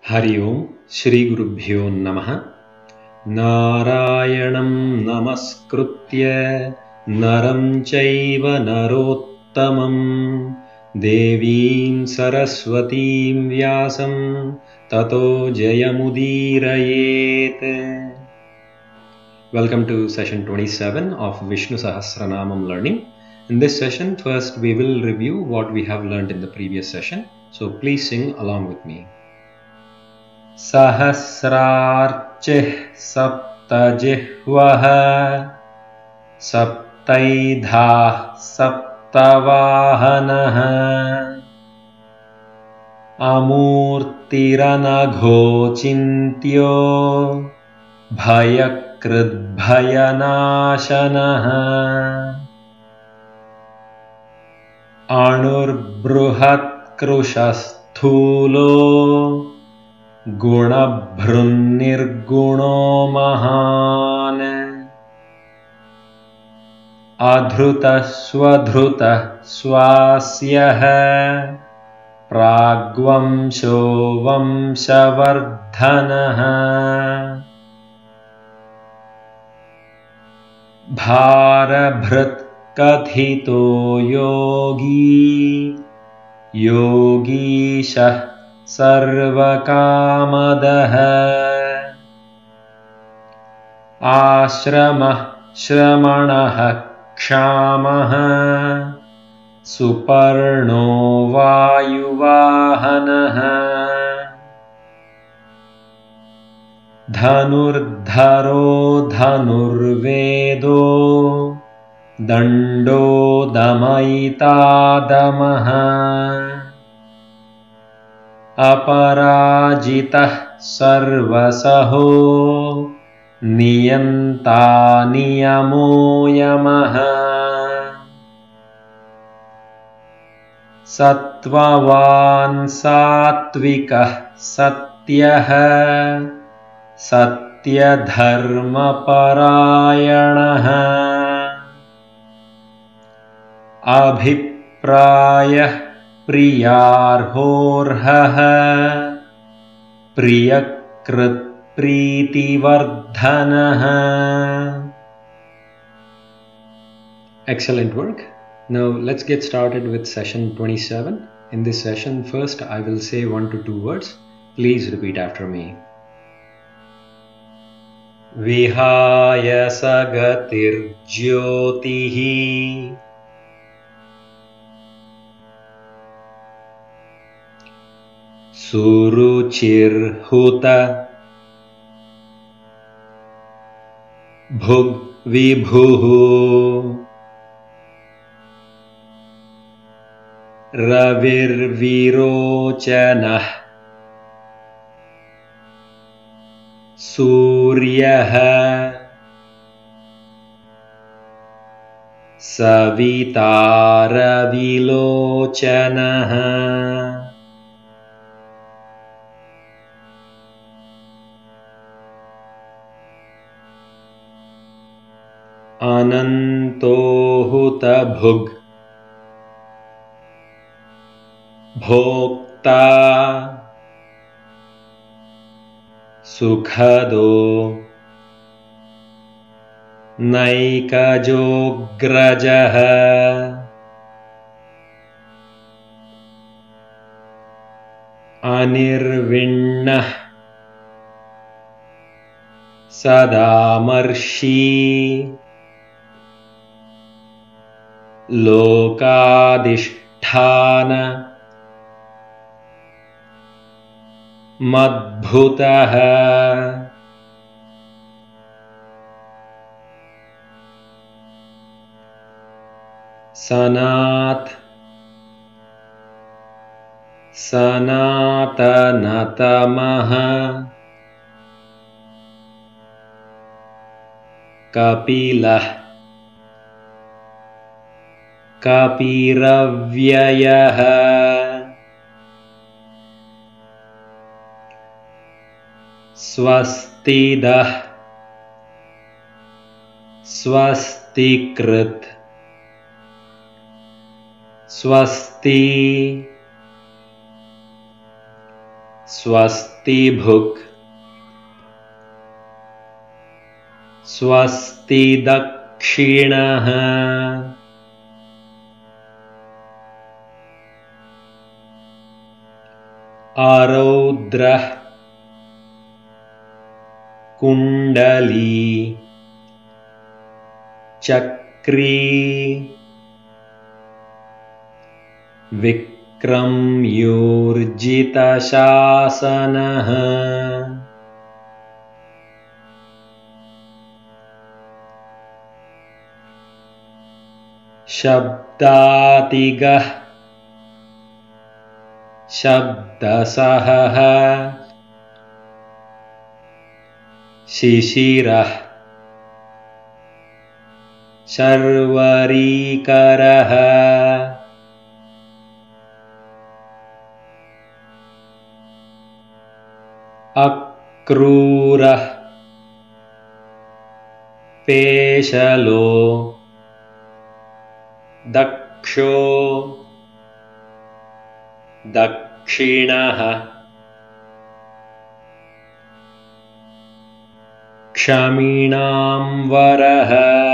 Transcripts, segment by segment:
हरि ओम श्री गुरुभ्यो नमः। नारायणं नमस्कृत्य नरं चैव नरोत्तमं देवीं सरस्वतीं व्यासं ततो जयमुदीरयेत्। Welcome to session 27 of Vishnu Sahasranamam learning. In this session, first we will review what we have learned in the previous session. So please sing along with me. सहस्रार्चिः सप्तजिह्वः सप्तैधाः सप्तवाहनः अमूर्तिरनघोचिन्त्यो भयकृद्भयनाशनः अणुर्बृहत्कृशस्थूलो गुणभृन्निर्गुणो महान् अधृतः स्वधृतः स्वास्यः प्राग्वंशो वंशवर्धनः भारभृत्कथितो योगी योगीशः सर्वकामदः आश्रमः श्रमणः क्षामः सुपर्णो वायुवाहनः धनुर्धरो धनुर्वेदो दण्डो दमयिता दमः अपराजितः सर्वसहो नियन्ता नियमो यमः सत्त्ववान् सात्विकः सत्यः सत्यधर्मपरायणः अभिप्रायः प्रियार्होर्हः प्रियकृत्प्रीतिवर्धनः. Excellent work. Now let's get started with session 27. In this session, first I will say 1 to 2 words. Please repeat after me. विहाय सगतिर्ज्योतिः सुरुचिर्हुत भुग्विभुः रविर्विरोचनः सूर्यः सवितारविलोचनः अनन्तो हुतभुग् भोक्ता सुखदो नैकजोऽग्रजः अनिर्विण्णः सदामर्षि लोकाधिष्ठान मद्भुतः सनातनतमः कपिलः कपिरव्ययः स्वस्तिदः स्वस्तिकृत् स्वस्ति स्वस्ति भुक् स्वस्ति दक्षिणः आरौद्रः कुण्डली चक्री विक्रम्योर्जितशासनः शब्दातिगः शब्दसहः शिशिरः शर्वरीकरः अक्रूरः पेशलो दक्षो दक्षिणः क्षमिणाम्बरः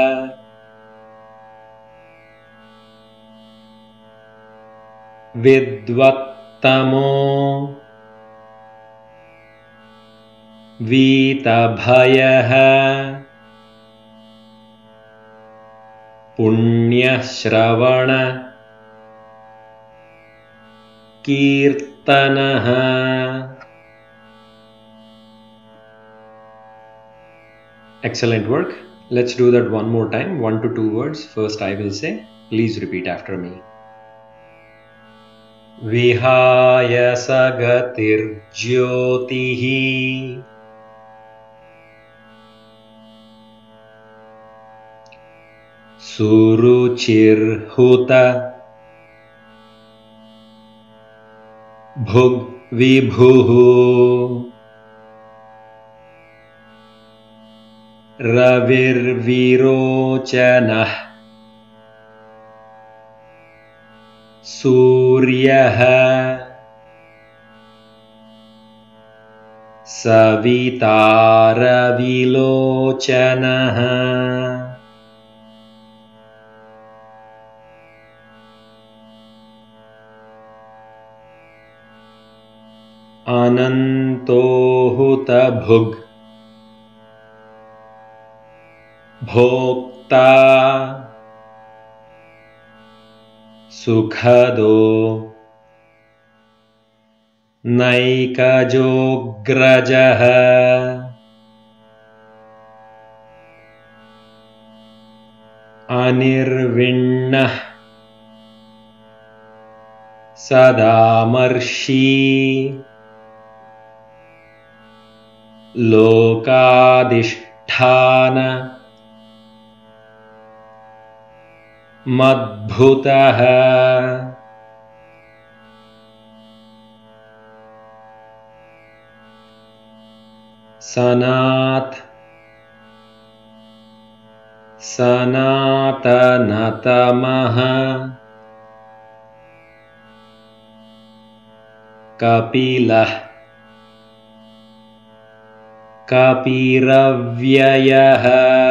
विद्वत्तमो वीतभयः पुण्यश्रवण कीर्तनः Excellent work. Let's do that one more time, 1 to 2 words. First I will say, please repeat after me. विहाय सगतिर्ज्योतिः सुरुचिर्हुत भुग्विभुः रविर्विरोचनः सूर्यः सवितारविलोचनः अनन्तोहुतभुग् भोक्ता सुखदो नैकजोऽग्रजः अनिर्विण्णः सदामर्षि लोकाधिष्ठान मद्भुतः सनातनतमः कपिलः कपिरव्ययः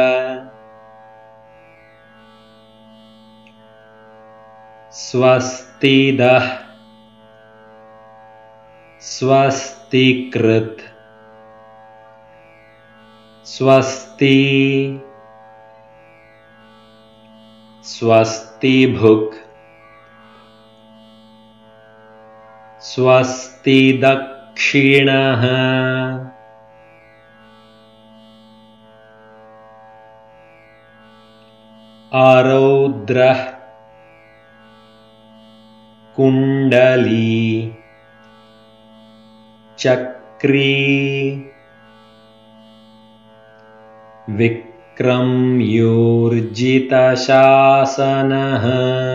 स्वस्तिदः स्वस्तिकृत् स्वस्ति स्वस्तिभुक् स्वस्ति दक्षिणः आरौद्रः कुण्डली चक्री विक्रम्योर्जितशासनः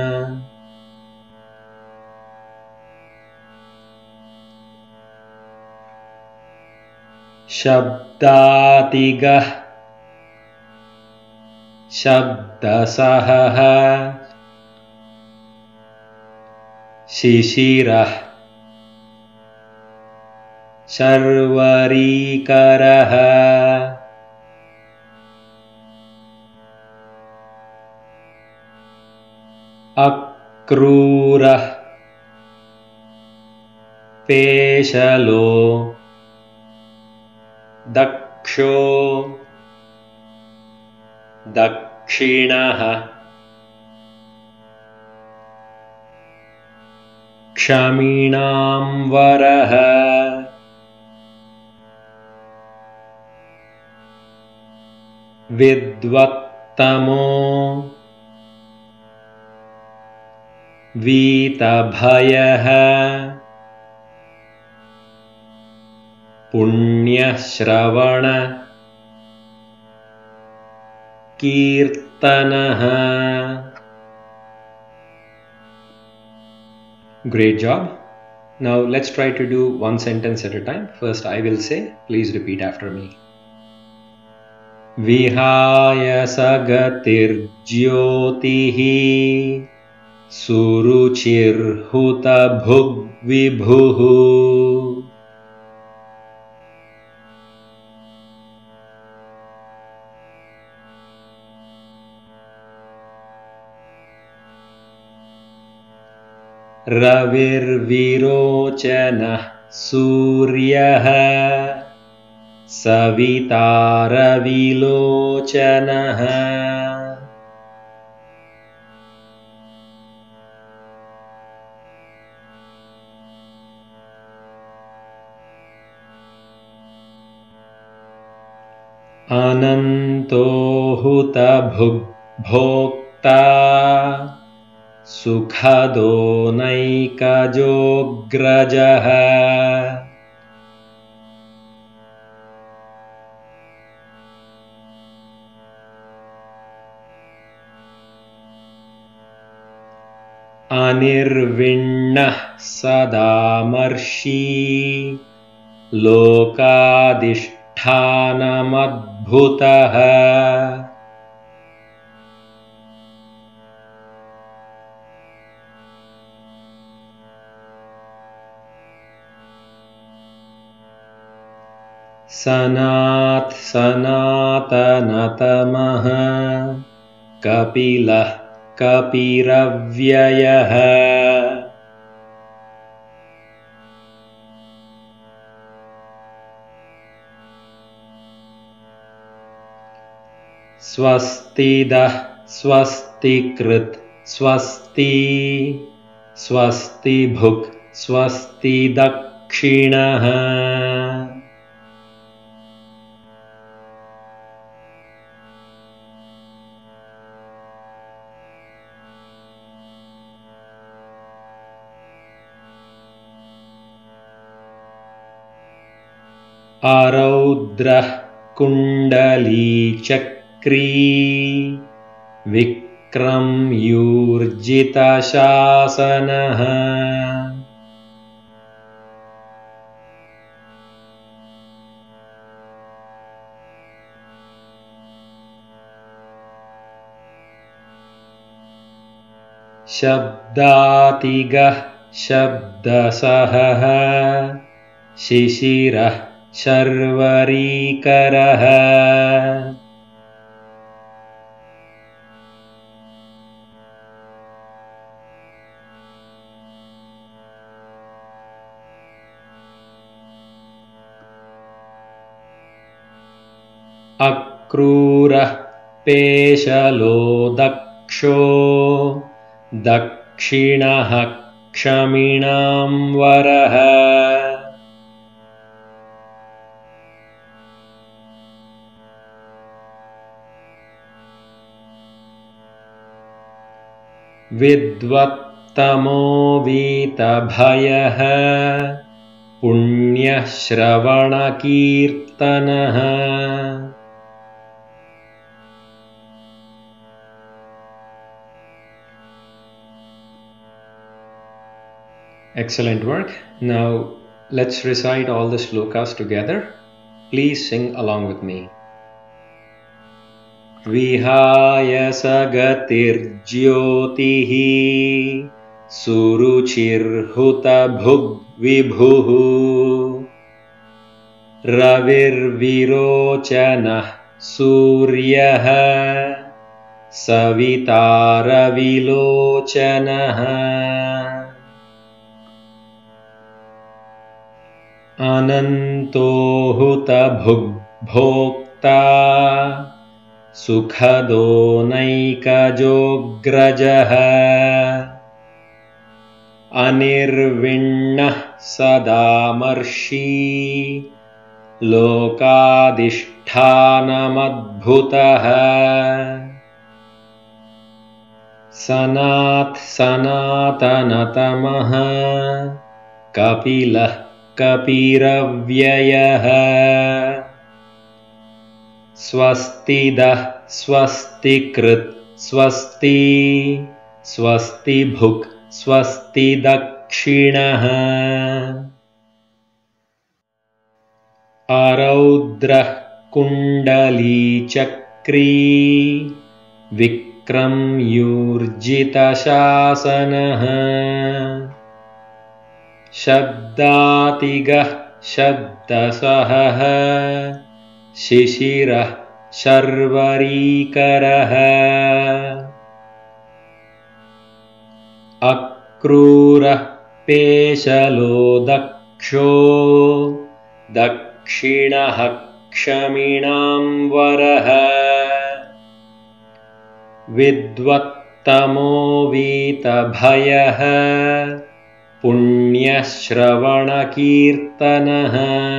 शब्दातिगः शब्दसहः शिशिरः शर्वरीकरः अक्रूरः पेशलो दक्षो दक्षिणः क्षमिणाम्बरः विद्वत्तमो वीतभयः पुण्यश्रवण कीर्तनः. Great job. Now let's try to do one sentence at a time. First I will say, please repeat after me. Vihaya sagatirjyotihi suruchirhuta bhugvibhuhu. रविर्विरोचनः सूर्यः सविता रविलोचनः. अनन्तो हुतभुग्भोक्ता सुखदो नैकजोऽग्रजः. अनिर्विण्णः सदामर्षि लोकाधिष्ठानमद्भुतः. सनात् सनातनतमः कपिलः कपिरव्ययः. स्वस्तिदः स्वस्तिकृत् स्वस्ति स्वस्तिभुक् स्वस्तिदक्षिणः. आरौद्रः कुण्डलीचक्री विक्रम्यूर्जितशासनः. शब्दातिगः शब्दसहः शिशिरः शर्वरीकरः. अक्रूरः पेशलो दक्षो दक्षिणः क्षमिणाम्बरः. विद्वत्तमो वीतभयः पुण्यश्रवणकीर्तनः. Excellent work. Now let's recite all the shlokas together. Please sing along with me. Vihaya sagatirjyotihi suruchirhuta bhugvibhuhu रविर्विरोचनः सूर्यः सवितारविलोचनः अनन्तो हुतभुग्भोक्ता सुखदो नैकजोऽग्रजः अनिर्विण्णः सदामर्षि लोकाधिष्ठानमद्भुतः सनात् सनातनतमः कपिलः कपिरव्ययः स्वस्तिदः स्वस्तिकृत् स्वस्ति स्वस्तिभुक् स्वस्ति दक्षिणः आरौद्रः कुण्डलीचक्री विक्रम्यूर्जितशासनः शब्दातिगः शब्दसहः शिशिरः शर्वरीकरः अक्रूरः पेशलो दक्षो दक्षिणः क्षमिणाम्बरः विद्वत्तमो वीतभयः पुण्यश्रवणकीर्तनः.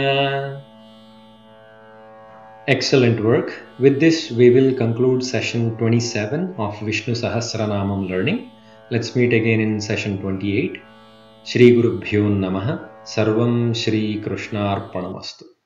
Excellent work. With this, we will conclude session 27 of Vishnu Sahasranamam learning. Let's meet again in session 28. Shri Gurubhyo Namaha. Sarvam Shri Krishnarpanamastu.